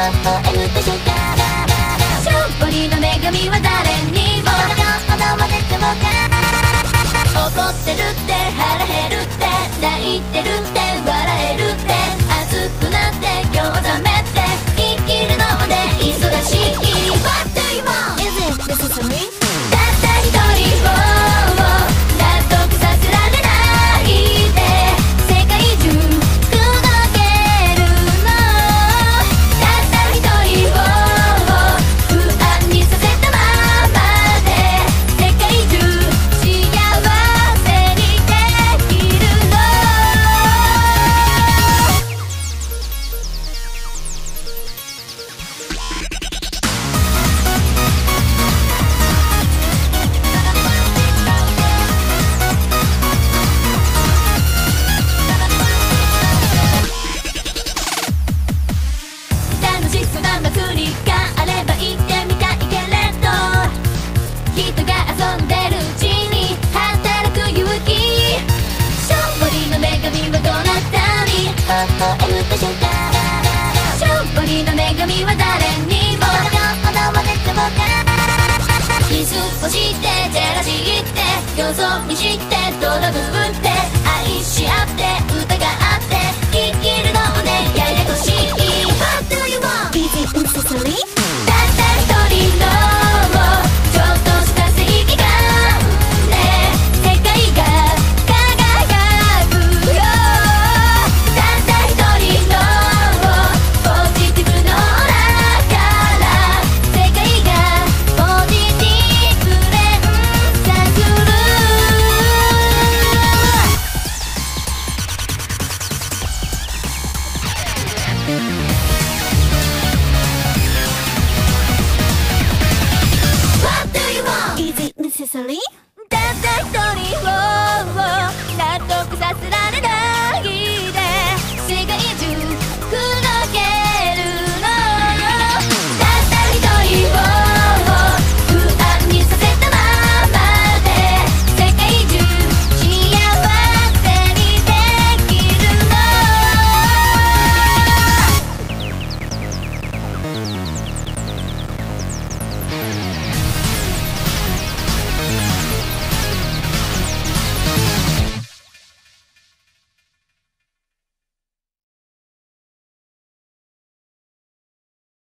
えるでしょうか。勝利の女神は誰にも子供でしょうか。怒ってるって腹減るって泣いてるって笑えるって熱くなって今日覚めて生きるので忙しい。 What do you want? Is it necessary? たった一人を納得させられないで世界中口説けるの。たった一人を不安にさせたままで世界中幸せにできるの。楽しそうな祭りがあれば行ってみたいけれど人が遊んでるうちに働く勇気。勝利の女神はどなたに会えるでしょうか。勝利の女神は誰にも子供でしょうか。キスをしてジェラシーってよそ見して泥塗って愛し合って